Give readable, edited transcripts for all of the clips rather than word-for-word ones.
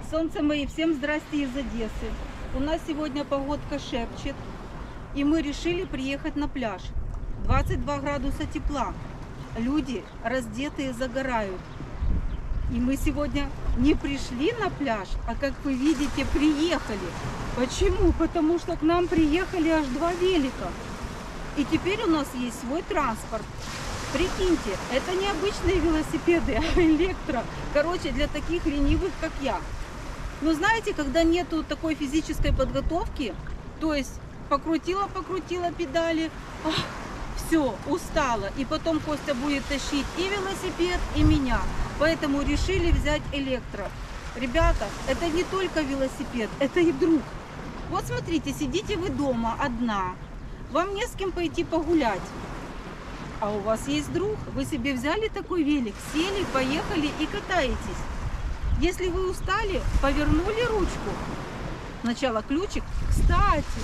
Солнце мои, всем здрасте из Одессы. У нас сегодня погодка шепчет, и мы решили приехать на пляж. 22 градуса тепла. Люди раздетые загорают. И мы сегодня не пришли на пляж, а, как вы видите, приехали. Почему? Потому что к нам приехали аж 2 велика. И теперь у нас есть свой транспорт. Прикиньте, это не обычные велосипеды, а электро. Короче, для таких ленивых, как я. Но знаете, когда нету такой физической подготовки, то есть покрутила педали, все, устала. И потом Костя будет тащить и велосипед, и меня. Поэтому решили взять электро. Ребята, это не только велосипед, это и друг. Вот смотрите, сидите вы дома одна, вам не с кем пойти погулять. А у вас есть друг, вы себе взяли такой велик, сели, поехали и катаетесь. Если вы устали, повернули ручку. Сначала ключик. Кстати,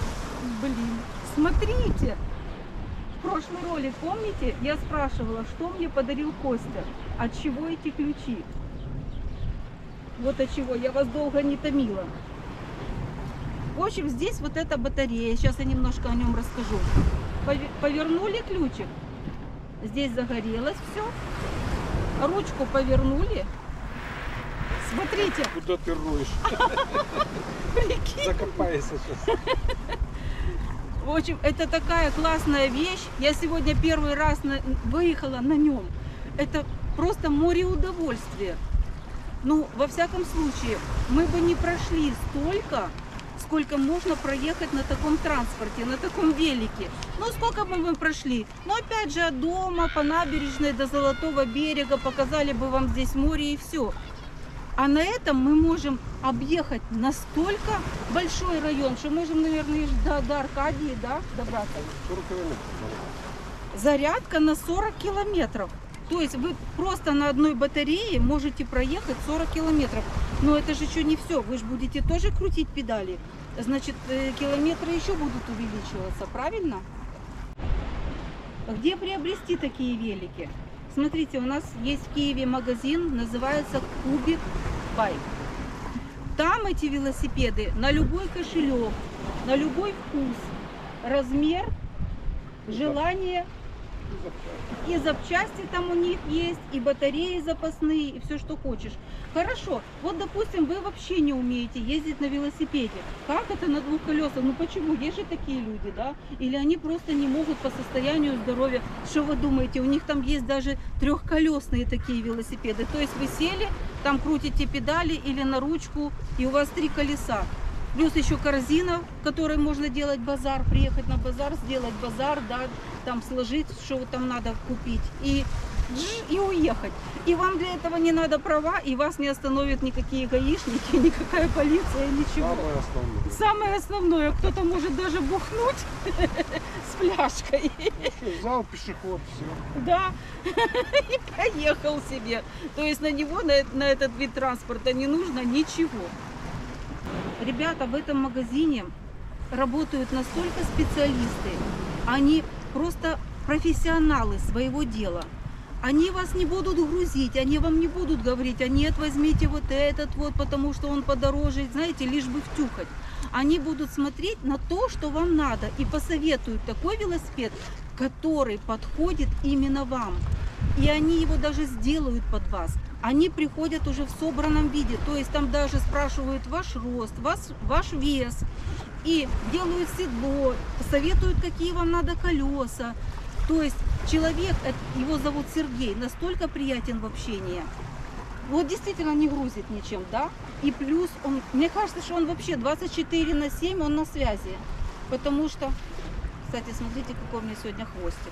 смотрите. Прошлый ролик, помните, я спрашивала, что мне подарил Костя? От чего эти ключи? Вот от чего, я вас долго не томила. В общем, здесь вот эта батарея, сейчас я немножко о нем расскажу. Повернули ключик, здесь загорелось все, ручку повернули. Смотрите. Куда ты роешь? Закопайся сейчас. В общем, это такая классная вещь. Я сегодня первый раз выехала на нем. Это просто море удовольствия. Ну, во всяком случае, мы бы не прошли столько, сколько можно проехать на таком транспорте, на таком велике. Ну, сколько бы мы прошли? Ну, опять же, от дома, по набережной до Золотого берега, показали бы вам здесь море и все. А на этом мы можем объехать настолько большой район, что можем, наверное, до Аркадии, да, добраться. 40 километров. Зарядка на 40 километров. То есть вы просто на одной батарее можете проехать 40 километров. Но это же еще не все. Вы же будете тоже крутить педали. Значит, километры еще будут увеличиваться, правильно? Где приобрести такие велики? Смотрите, у нас есть в Киеве магазин, называется Кубик Байк. Там эти велосипеды на любой кошелек, на любой вкус, размер, желание. И запчасти там у них есть, и батареи запасные, и все, что хочешь. Хорошо, вот, допустим, вы вообще не умеете ездить на велосипеде. Как это на 2 колесах? Ну почему? Есть же такие люди, да? Или они просто не могут по состоянию здоровья. Что вы думаете? У них там есть даже 3-колесные такие велосипеды. То есть вы сели, там крутите педали или на ручку, и у вас 3 колеса. Плюс еще корзина, в которой можно делать базар, приехать на базар, сделать базар, да, там сложить, что там надо купить, и уехать. И вам для этого не надо права, и вас не остановят никакие гаишники, никакая полиция, ничего. Самое основное. Самое основное, кто-то может даже бухнуть с фляжкой. Ну, взял пешеход, все. Да, и поехал себе. То есть на него, на этот вид транспорта не нужно ничего. Ребята в этом магазине работают настолько специалисты, они просто профессионалы своего дела. Они вас не будут грузить, они вам не будут говорить, а нет, возьмите вот этот вот, потому что он подороже, знаете, лишь бы втюхать. Они будут смотреть на то, что вам надо, и посоветуют такой велосипед, который подходит именно вам. И они его даже сделают под вас. Они приходят уже в собранном виде, то есть там даже спрашивают ваш рост, ваш вес, и делают седло, советуют, какие вам надо колеса. То есть человек, его зовут Сергей, настолько приятен в общении. Вот действительно не грузит ничем, да? И плюс, мне кажется, что он вообще 24/7, он на связи. Потому что, кстати, смотрите, какой у меня сегодня хвостик.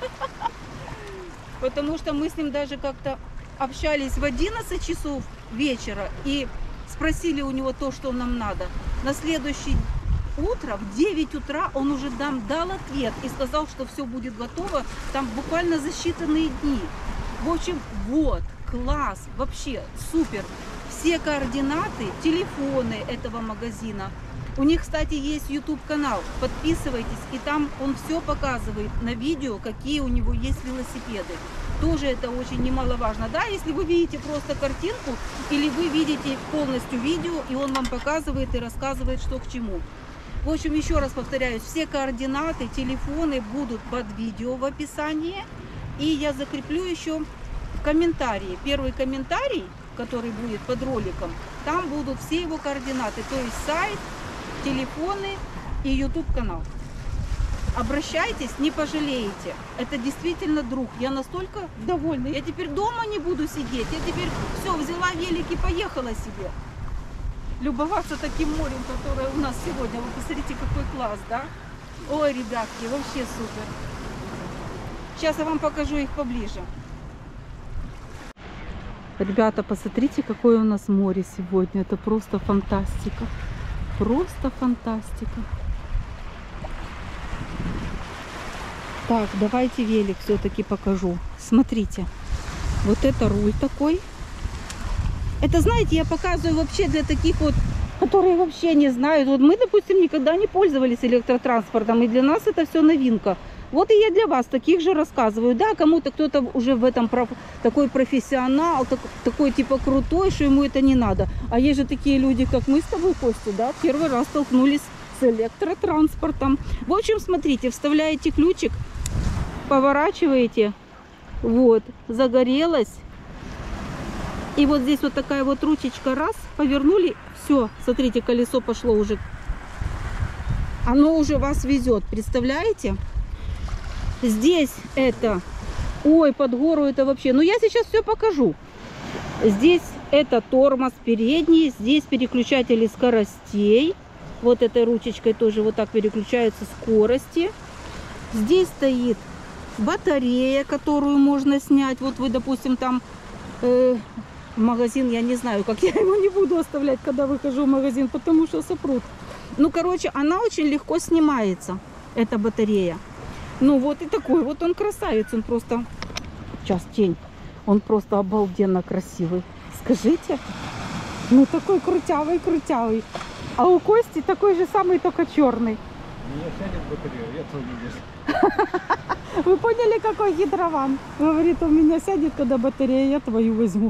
Потому что мы с ним даже как-то общались в 11 часов вечера и спросили у него то, что нам надо. На следующее утро, в 9 утра, он уже дал ответ и сказал, что все будет готово там буквально за считанные дни. В общем, вот, класс, вообще супер. Все координаты, телефоны этого магазина. У них, кстати, есть YouTube-канал. Подписывайтесь, и там он все показывает на видео, какие у него есть велосипеды. Тоже это очень немаловажно. Да, если вы видите просто картинку или вы видите полностью видео, и он вам показывает и рассказывает, что к чему. В общем, еще раз повторяюсь, все координаты, телефоны будут под видео в описании. И я закреплю еще в комментарии. Первый комментарий, который будет под роликом, там будут все его координаты. То есть сайт, телефоны и YouTube канал. Обращайтесь, не пожалеете. Это действительно друг. Я настолько довольна. Я теперь дома не буду сидеть. Я теперь все, взяла велик и поехала себе. Любоваться таким морем, которое у нас сегодня. Вы посмотрите, какой класс, да? Ой, ребятки, вообще супер. Сейчас я вам покажу их поближе. Ребята, посмотрите, какое у нас море сегодня. Это просто фантастика. Просто фантастика. Так, давайте велик все-таки покажу. Смотрите. Вот это руль такой. Это, знаете, я показываю вообще для таких вот, которые вообще не знают. Вот мы, допустим, никогда не пользовались электротранспортом, и для нас это все новинка. Вот и я для вас таких же рассказываю. Да, кому-то кто-то уже в этом такой профессионал, такой типа крутой, что ему это не надо. А есть же такие люди, как мы с тобой, Костя, да, первый раз столкнулись с электротранспортом. В общем, смотрите, вставляете ключик, поворачиваете, вот, загорелось. И вот здесь вот такая вот ручечка, раз, повернули, все, смотрите, колесо пошло уже. Оно уже вас везет, представляете? Здесь это, ой, под гору это вообще, ну я сейчас все покажу. Здесь это тормоз передний, здесь переключатели скоростей. Вот этой ручечкой тоже вот так переключаются скорости. Здесь стоит батарея, которую можно снять. Вот вы, допустим, там магазин, я не знаю, как я его не буду оставлять, когда выхожу в магазин, потому что сопрут. Ну, короче, она очень легко снимается, эта батарея. Ну, вот и такой, вот он красавец, он просто, сейчас тень, он просто обалденно красивый. Скажите, ну, такой крутявый. А у Кости такой же самый, только черный. Меня сядет батарея, я твою вижу. Вы поняли, какой хитрован? Говорит, у меня сядет, когда батарея, я твою возьму.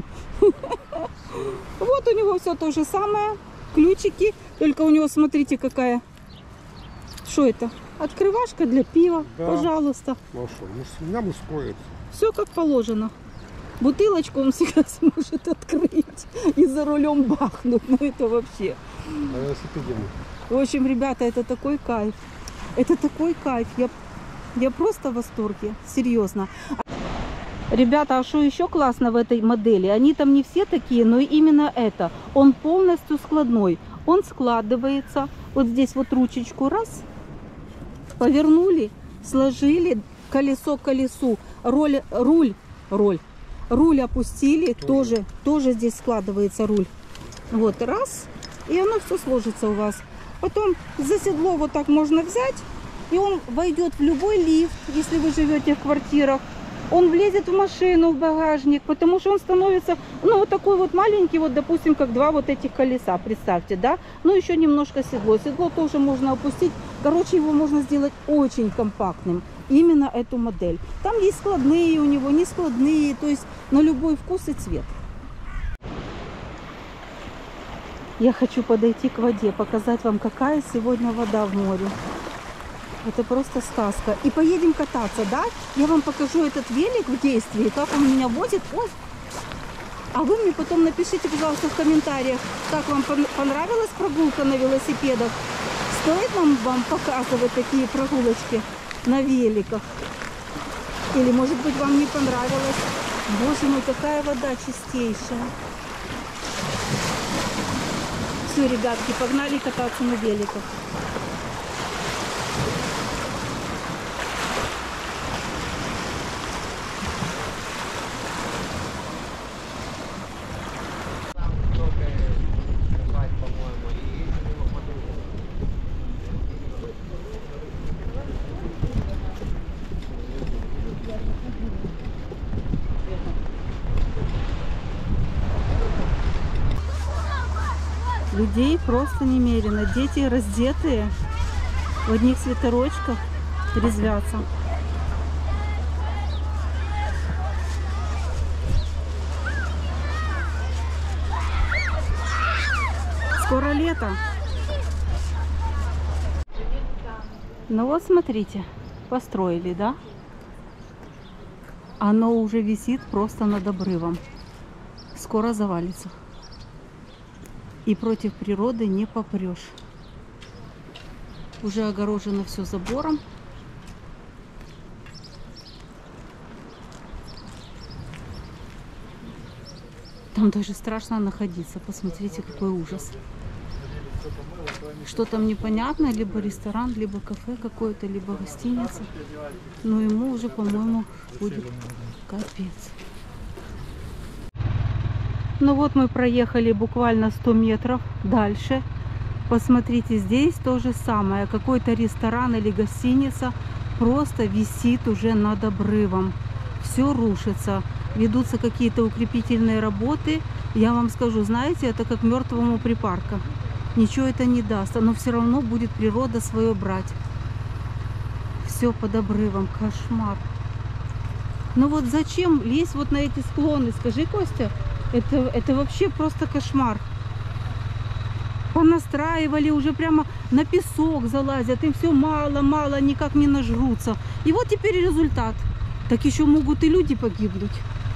Вот у него все то же самое. Ключики. Только у него, смотрите, какая. Что это? Открывашка для пива. Да. Пожалуйста. Ну что, у меня мужское. Все как положено. Бутылочку он всегда сможет открыть и за рулем бахнуть. Ну это вообще. А велосипеде. В общем, ребята, это такой кайф. Это такой кайф. Я просто в восторге. Серьезно. Ребята, а что еще классно в этой модели? Они там не все такие, но именно это. Он полностью складной. Он складывается. Вот здесь вот ручечку раз. Повернули, сложили. Колесо к колесу. Руль опустили. Тоже здесь складывается руль. Вот раз. И оно все сложится у вас. Потом за седло вот так можно взять. И он войдет в любой лифт, если вы живете в квартирах. Он влезет в машину, в багажник, потому что он становится, ну, вот такой вот маленький, вот, допустим, как два вот этих колеса, представьте, да? Ну, еще немножко седло. Седло тоже можно опустить. Короче, его можно сделать очень компактным. Именно эту модель. Там есть складные у него, не складные, то есть на любой вкус и цвет. Я хочу подойти к воде, показать вам, какая сегодня вода в море. Это просто сказка. И поедем кататься, да? Я вам покажу этот велик в действии, как он меня возит. Ой. А вы мне потом напишите, пожалуйста, в комментариях, как вам понравилась прогулка на велосипедах. Стоит вам показывать такие прогулочки на великах? Или, может быть, вам не понравилось? Боже мой, какая вода чистейшая. Все, ребятки, погнали кататься на великах. Людей просто немерено. Дети раздетые, в одних свитерочках резвятся. Скоро лето. Ну вот смотрите, построили, да? Оно уже висит просто над обрывом. Скоро завалится. И против природы не попрешь. Уже огорожено все забором. Там даже страшно находиться. Посмотрите, какой ужас. Что там непонятно. Либо ресторан, либо кафе какое-то, либо гостиница. Но ему уже, по-моему, будет капец. Ну вот мы проехали буквально 100 метров дальше. Посмотрите, здесь то же самое. Какой-то ресторан или гостиница просто висит уже над обрывом. Все рушится. Ведутся какие-то укрепительные работы. Я вам скажу, знаете, это как мертвому припарка. Ничего это не даст. Но все равно будет природа свое брать. Все под обрывом. Кошмар. Ну вот зачем лезть вот на эти склоны? Скажи, Костя, это вообще просто кошмар. Понастраивали, уже прямо на песок залазят. Им все мало, никак не нажрутся. И вот теперь результат. Так еще могут и люди погибнуть.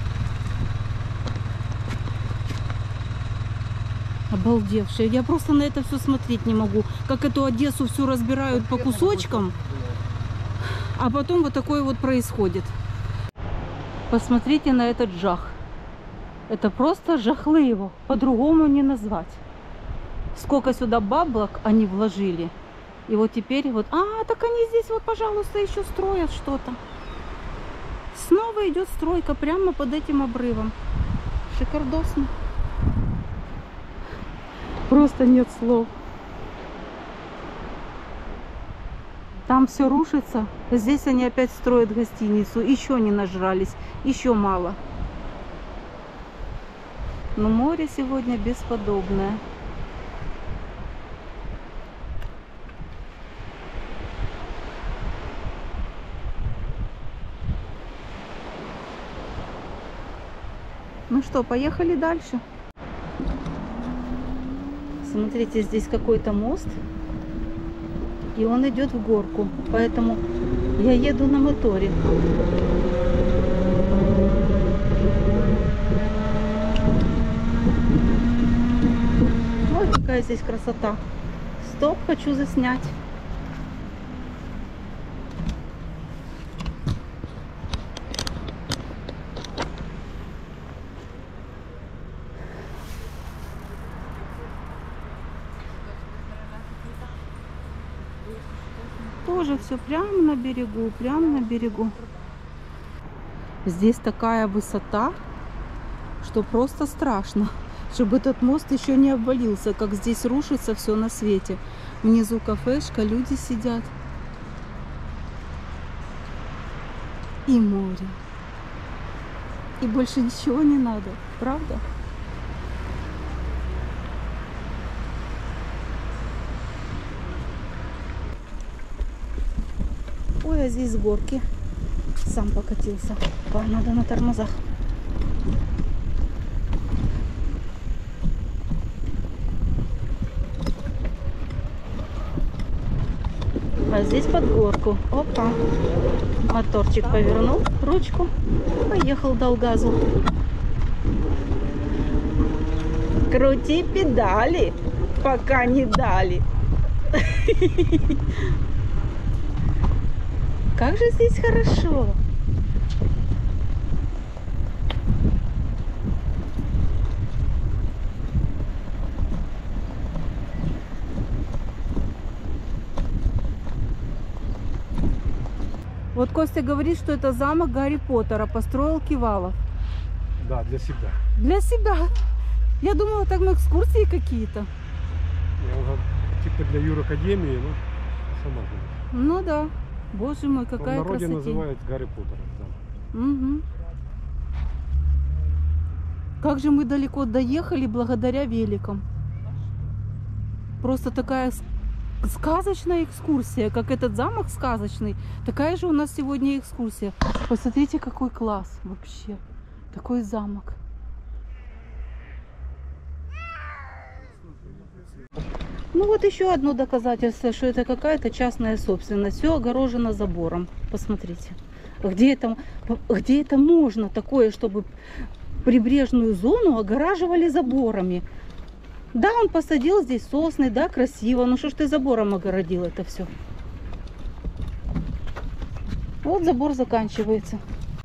Обалдевшие. Я просто на это все смотреть не могу. Как эту Одессу всю разбирают по кусочкам. А потом вот такое вот происходит. Посмотрите на этот жах. Это просто жахливо. По-другому не назвать. Сколько сюда баблок они вложили. И вот теперь вот... так они здесь вот, пожалуйста, еще строят что-то. Снова идет стройка прямо под этим обрывом. Шикардосно. Просто нет слов. Там все рушится. Здесь они опять строят гостиницу. Еще не нажрались. Еще мало. Но море сегодня бесподобное. Ну что, поехали дальше. Смотрите, здесь какой-то мост. И он идет в горку. Поэтому я еду на моторе. Ой, какая здесь красота. Стоп, хочу заснять. Тоже все прямо на берегу, прямо на берегу. Здесь такая высота, что просто страшно, чтобы этот мост еще не обвалился, как здесь рушится все на свете. Внизу кафешка, люди сидят. И море. И больше ничего не надо, правда? Ой, а здесь горки. Сам покатился. Надо на тормозах. А здесь под горку. Опа. Моторчик повернул, ручку. Поехал, дал газу. Крути педали, пока не дали. Как же здесь хорошо. Вот Костя говорит, что это замок Гарри Поттера построил Кивалов. Да, для себя. Для себя. Я думала, там экскурсии какие-то. Я уже типа для юракадемии, ну, сама знаешь. Ну да. Боже мой, какая в народе красота. называют Гарри Поттера. Да. Угу. Как же мы далеко доехали благодаря великам. Просто такая сказочная экскурсия, как этот замок сказочный. Такая же у нас сегодня экскурсия. Посмотрите, какой класс вообще. Такой замок. Ну вот еще одно доказательство, что это какая-то частная собственность. Все огорожено забором. Посмотрите. Где это можно такое, чтобы прибрежную зону огораживали заборами? Да, он посадил здесь сосны, да, красиво. Ну что ж ты забором огородил это все? Вот забор заканчивается.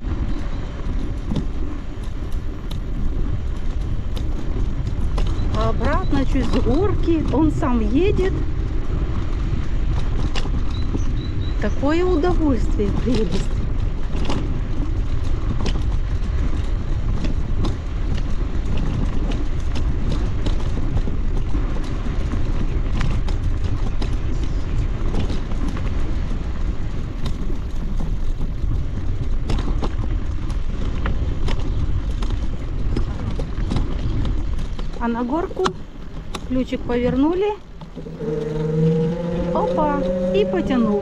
А обратно чуть с горки он сам едет. Такое удовольствие, прелесть. А на горку ключик повернули, опа, и потянул.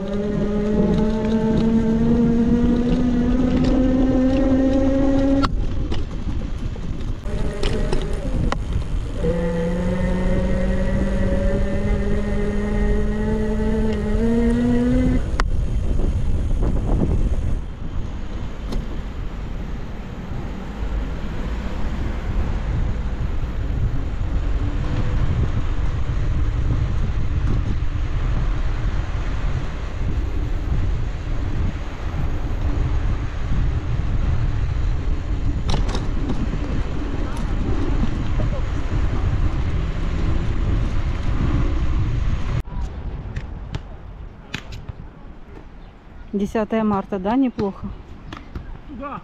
Десятое марта, да, неплохо. Да.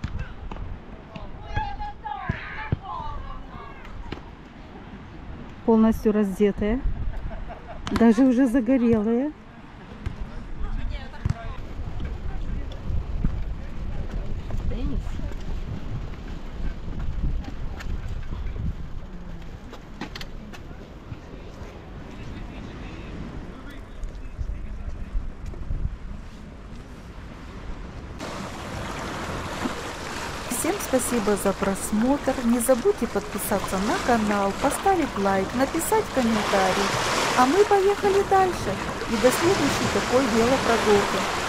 Полностью раздетые, даже уже загорелые. Всем спасибо за просмотр. Не забудьте подписаться на канал, поставить лайк, написать комментарий. А мы поехали дальше. И до следующей такой велопрогулки.